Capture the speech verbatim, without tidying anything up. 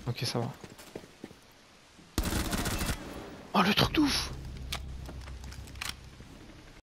Ok, ça va. Oh, le truc de ouf!